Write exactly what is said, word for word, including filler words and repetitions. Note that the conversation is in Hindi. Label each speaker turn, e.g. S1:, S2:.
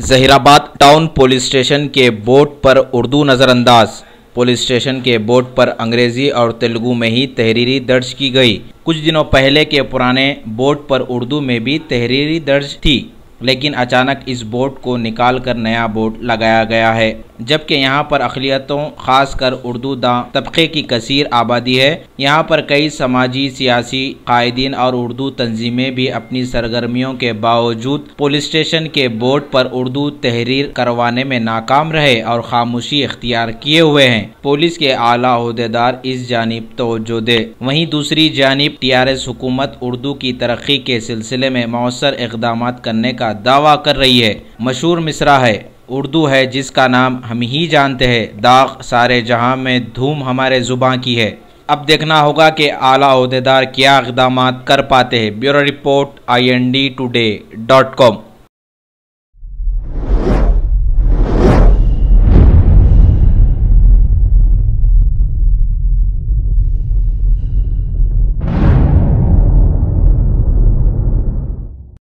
S1: जहीराबाद टाउन पुलिस स्टेशन के बोर्ड पर उर्दू नज़रअंदाज। पुलिस स्टेशन के बोर्ड पर अंग्रेजी और तेलुगु में ही तहरीरी दर्ज की गई। कुछ दिनों पहले के पुराने बोर्ड पर उर्दू में भी तहरीरी दर्ज थी, लेकिन अचानक इस बोर्ड को निकाल कर नया बोर्ड लगाया गया है, जबकि यहाँ पर अक़लियतों खासकर उर्दू दां तबके की कसीर आबादी है। यहाँ पर कई समाजी सियासी कायदीन और उर्दू तंजीमें भी अपनी सरगर्मियों के बावजूद पुलिस स्टेशन के बोर्ड पर उर्दू तहरीर करवाने में नाकाम रहे और खामोशी इख्तियार किए हुए हैं। पुलिस के आला ओहदेदार इस जानिब तवज्जो दे, वहीं दूसरी जानिब टी आर एस हुकूमत उर्दू की तरक्की के सिलसिले में मौसर इक़दाम करने का दावा कर रही है। मशहूर मिसरा है, उर्दू है जिसका नाम हम ही जानते हैं, दाग सारे जहां में धूम हमारे ज़ुबान की है। अब देखना होगा कि आला ओहदेदार क्या इक़दाम कर पाते हैं। Bureau report I N D today dot com.